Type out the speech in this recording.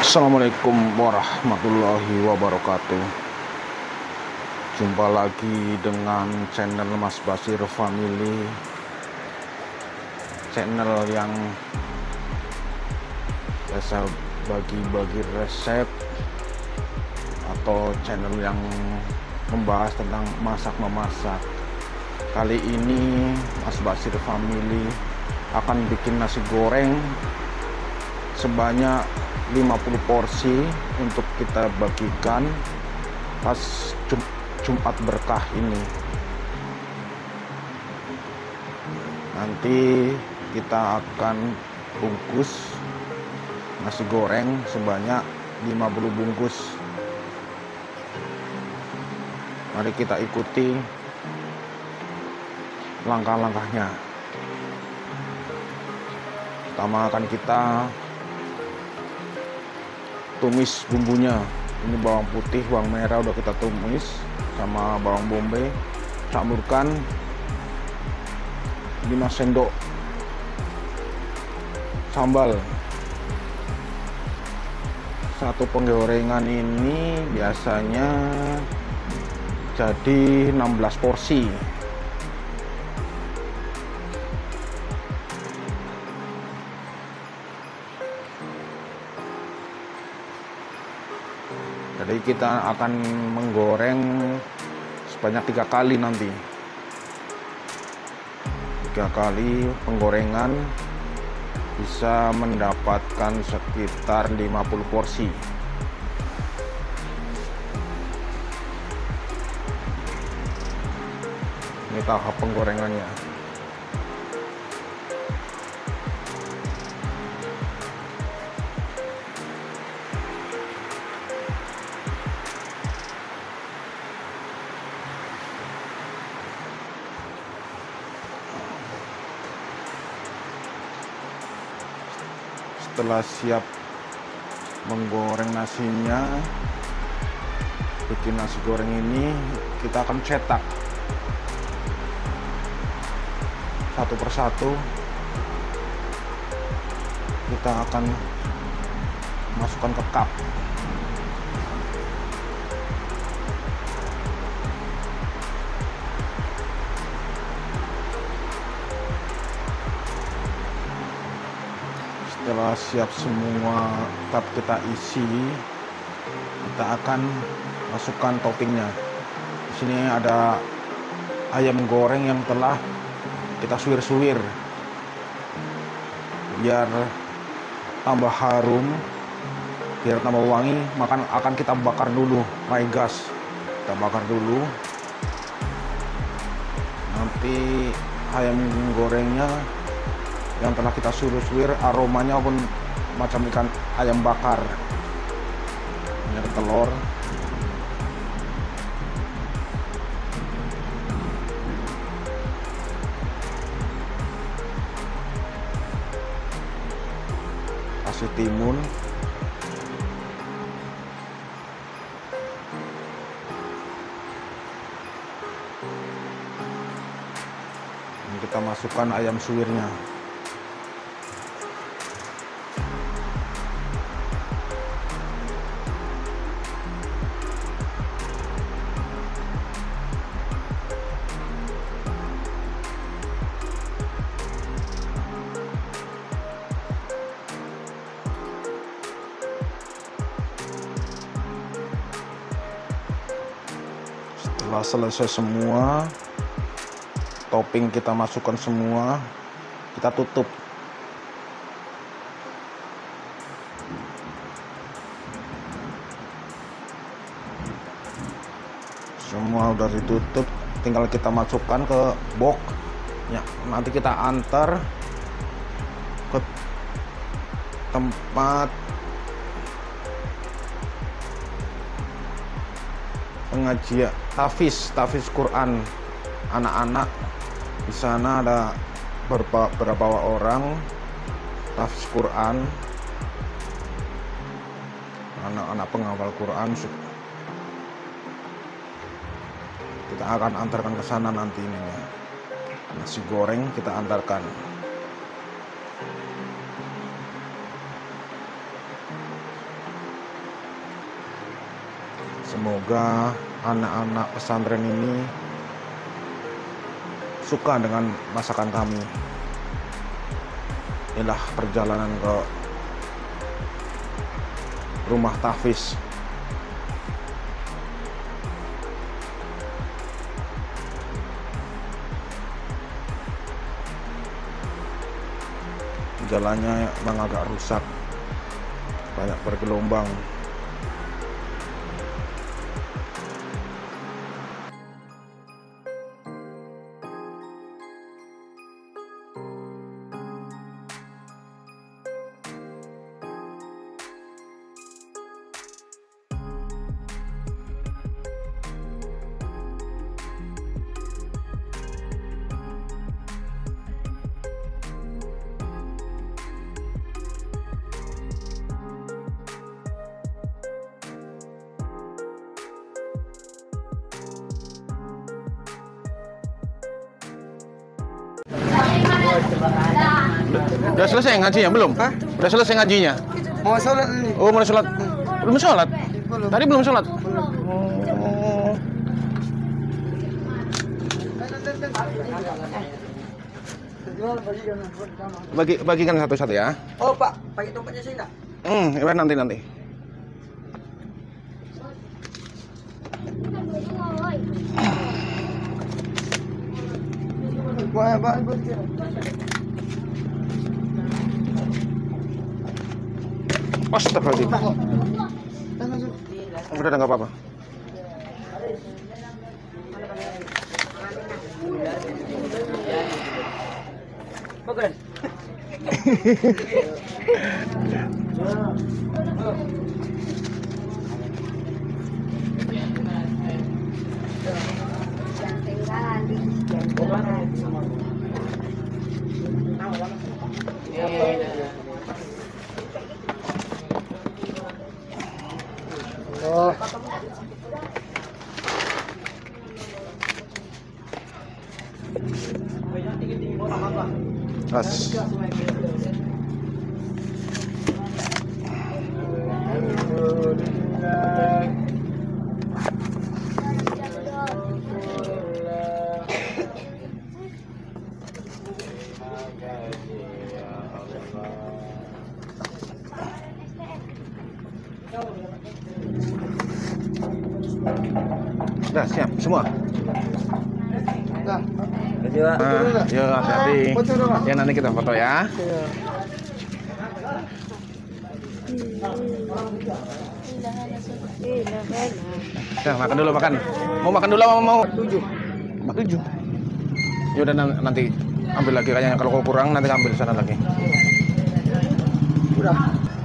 Assalamualaikum warahmatullahi wabarakatuh. Jumpa lagi dengan channel Mas Basir Family, channel yang biasa bagi-bagi resep atau channel yang membahas tentang masak-memasak. Kali ini Mas Basir Family akan bikin nasi goreng sebanyak 50 porsi untuk kita bagikan pas Jumat berkah ini. Nanti kita akan bungkus nasi goreng sebanyak 50 bungkus. Mari kita ikuti langkah-langkahnya. Pertama akan kita tumis bumbunya. Ini bawang putih, bawang merah udah kita tumis sama bawang bombay. Campurkan 5 sendok sambal. Satu penggorengan ini biasanya jadi 16 porsi. Jadi kita akan menggoreng sebanyak 3 kali nanti. 3 kali penggorengan bisa mendapatkan sekitar 50 porsi. Ini tahap penggorengannya. Setelah siap menggoreng nasinya, bikin nasi goreng ini kita akan cetak satu persatu. Kita akan masukkan ke cup. Setelah siap semua cup kita isi, kita akan masukkan toppingnya. Di sini ada ayam goreng yang telah kita suwir-suwir biar tambah harum, biar tambah wangi. Maka akan kita bakar dulu, pakai gas. Kita bakar dulu. Nanti ayam gorengnya yang telah kita suwir-suwir, aromanya pun macam ikan ayam bakar. Ini ada telur. Kasih timun. Ini kita masukkan ayam suwirnya. Setelah selesai semua, topping kita masukkan semua, kita tutup. Semua udah ditutup, tinggal kita masukkan ke box. Ya, nanti kita antar ke tempat pengajian tahfiz Quran anak-anak. Di sana ada beberapa orang tahfiz Quran, anak-anak penghafal Quran. Kita akan antarkan ke sana nanti ini ya. Nasi goreng kita antarkan. Semoga anak-anak pesantren ini suka dengan masakan kami. Inilah perjalanan ke rumah tahfiz. Jalannya memang agak rusak, banyak bergelombang. Udah selesai ngajinya belum? Hah? Udah selesai ngajinya? Mau sholat ini? Oh, mau sholat? Belum sholat? Belum. Tadi belum sholat? Belum. Bagikan satu-satu ya. Oh Pak, pakai dompetnya saya enggak? Ya nanti. Wah, Pak. Astagfirullahaladzim. Udah nggak apa-apa. Bukan. Oh. Ras. Udah siap semua. Nah. Yuk hati-hati. Foto dong, Pak. Ya nanti kita foto ya. Ya, makan dulu makan. Mau makan dulu apa mau? 7. 7. Ya udah nanti ambil lagi kayaknya, kalau kurang nanti ambil sana lagi. Udah.